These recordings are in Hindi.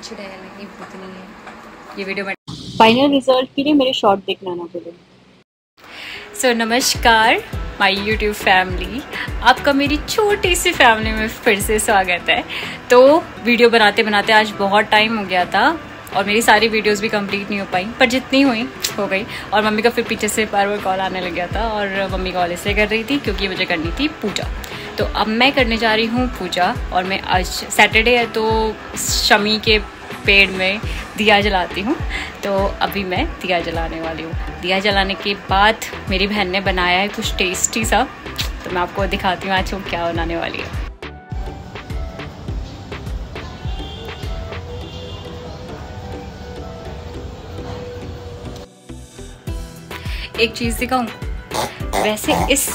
चुड़ैल है, ये भूतनी है। ये वीडियो में फाइनल रिजल्ट के लिए मेरे शॉर्ट देखना ना भूलें। सो नमस्कार माय यूट्यूब फैमिली, आपका मेरी छोटी सी फैमिली में फिर से स्वागत है। तो वीडियो बनाते बनाते आज बहुत टाइम हो गया था और मेरी सारी वीडियोस भी कंप्लीट नहीं हो पाई, पर जितनी हुई हो गई। और मम्मी का फिर पीछे से बार बार कॉल आने लग गया था और मम्मी कॉल इससे कर रही थी क्योंकि मुझे करनी थी पूजा। तो अब मैं करने जा रही हूँ पूजा और मैं आज सैटरडे है तो शमी के पेड़ में दिया जलाती हूँ। तो अभी मैं दिया जलाने वाली हूँ। दिया जलाने के बाद मेरी बहन ने बनाया है कुछ टेस्टी सा, तो मैं आपको दिखाती हूँ आज वो क्या बनाने वाली है। एक चीज़ दिखाऊँ, वैसे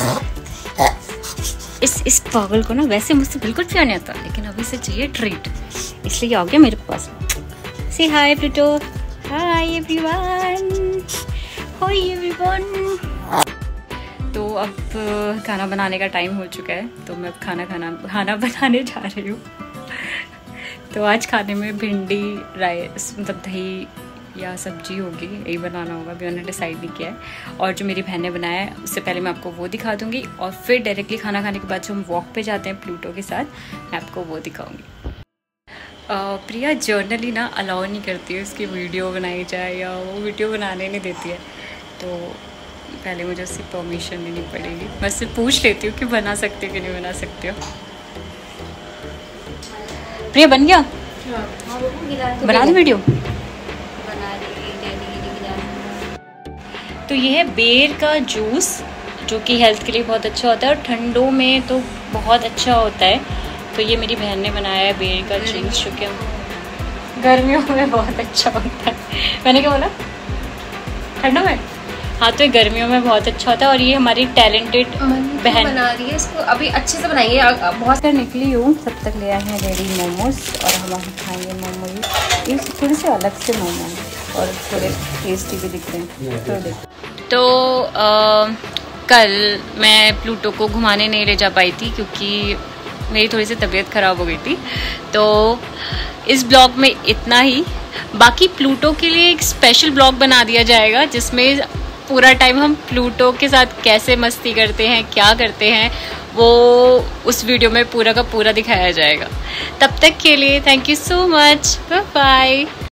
इस पागल को ना वैसे मुझसे बिल्कुल प्यार नहीं आता, लेकिन अभी से चाहिए ट्रीट, इसलिए आ गया मेरे पास। Say hi Pluto. Hi everyone. Hi everyone. तो अब खाना बनाने का टाइम हो चुका है, तो मैं अब खाना बनाने जा रही हूँ। तो आज खाने में भिंडी राइस मतलब दही या सब्जी होगी, यही बनाना होगा, अभी मैंने डिसाइड नहीं किया है। और जो मेरी बहन ने बनाया है उससे पहले मैं आपको वो दिखा दूँगी और फिर डायरेक्टली खाना खाने के बाद जो हम वॉक पे जाते हैं प्लूटो के साथ, मैं आपको वो दिखाऊँगी। प्रिया जर्नली ना अलाउ नहीं करती है उसकी वीडियो बनाई जाए या वो वीडियो बनाने नहीं देती है, तो पहले मुझे उससे परमिशन लेनी पड़ेगी। मैं उससे पूछ लेती हूँ कि बना सकती हो कि नहीं बना सकती हो। प्रिया बन गया? बना दो वीडियो। तो ये है बेर का जूस जो कि हेल्थ के लिए बहुत अच्छा होता है और ठंडों में तो बहुत अच्छा होता है। तो ये मेरी बहन ने बनाया है बेर का जूस, जो कि गर्मियों में बहुत अच्छा होता है। मैंने क्या बोला? ठंडों में? हाँ, तो ये गर्मियों में बहुत अच्छा होता है। और ये हमारी टैलेंटेड बहन बना रही है इसको, अभी अच्छे से बनाएंगे। बहुत निकली हूँ, तब तक ले आए हैं रेडी मोमोज और हम अभी खाएंगे मोमोज। ये थोड़े से अलग से मोमोज और थोड़े टेस्टी भी दिख रहे हैं। तो कल मैं प्लूटो को घुमाने नहीं ले जा पाई थी क्योंकि मेरी थोड़ी सी तबीयत ख़राब हो गई थी। तो इस ब्लॉग में इतना ही। बाकी प्लूटो के लिए एक स्पेशल ब्लॉग बना दिया जाएगा जिसमें पूरा टाइम हम प्लूटो के साथ कैसे मस्ती करते हैं, क्या करते हैं, वो उस वीडियो में पूरा का पूरा दिखाया जाएगा। तब तक के लिए thank you so much, bye bye.